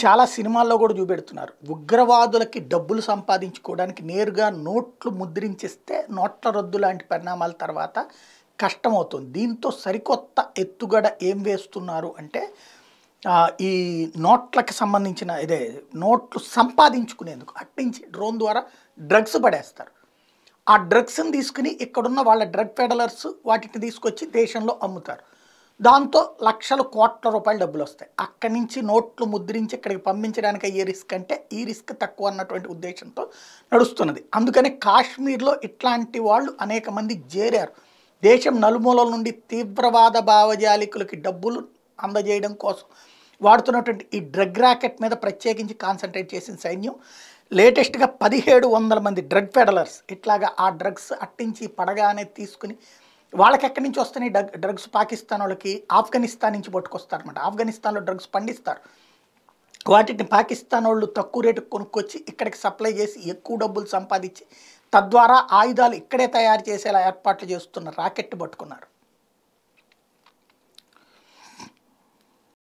చాలా సినిమాల్లో కూడా చూపెడుతున్నారు. ఉగ్రవాదులకి డబ్బులు సంపాదించుకోవడానికి నేరుగా నోట్లు ముద్రించిస్తే నోట్ల రద్దు లాంటి పరిణామాల తర్వాత కష్టమవుతుంది. దీంతో సరికొత్త ఎత్తుగడ ఏం వేస్తున్నారు అంటే ఈ నోట్లకి సంబంధించిన ఇదే నోట్లు సంపాదించుకునేందుకు అట్నుంచి డ్రోన్ ద్వారా డ్రగ్స్ పడేస్తారు. ఆ డ్రగ్స్‌ని తీసుకుని ఇక్కడున్న వాళ్ళ డ్రగ్ పెడలర్స్ వాటిని తీసుకొచ్చి దేశంలో అమ్ముతారు. దాంతో లక్షల కోట్ల రూపాయల డబ్బులొస్తాయి. అక్కడి నుంచి నోట్లు ముద్రించి ఇక్కడికి పంపించడానికి అయ్యే రిస్క్ అంటే ఈ రిస్క్ తక్కువ అన్నటువంటి ఉద్దేశంతో నడుస్తున్నది. అందుకని కాశ్మీర్‌లో ఇట్లాంటి వాళ్ళు అనేక మంది చేరారు. దేశం నలుమూలల నుండి తీవ్రవాద భావజాలికులకి డబ్బులు అందజేయడం కోసం వాడుతున్నటువంటి ఈ డ్రగ్ ర్యాకెట్ మీద ప్రత్యేకించి కాన్సంట్రేట్ చేసిన సైన్యం లేటెస్ట్‌గా 1700 మంది డ్రగ్ పెడలర్స్ ఇట్లాగా ఆ డ్రగ్స్ అట్టించి పడగానే తీసుకుని వాళ్ళకి ఎక్కడి నుంచి వస్తున్నాయి డ్రగ్స్ పాకిస్తాన్ వాళ్ళకి ఆఫ్ఘనిస్తాన్ నుంచి పట్టుకొస్తారనమాట. ఆఫ్ఘనిస్తాన్‌లో డ్రగ్స్ పండిస్తారు. వాటిని పాకిస్తాన్ వాళ్ళు తక్కువ రేటుకు కొనుక్కొచ్చి ఇక్కడికి సప్లై చేసి ఎక్కువ డబ్బులు సంపాదించి తద్వారా ఆయుధాలు ఇక్కడే తయారు చేసేలా ఏర్పాట్లు చేస్తున్న రాకెట్ పట్టుకున్నారు.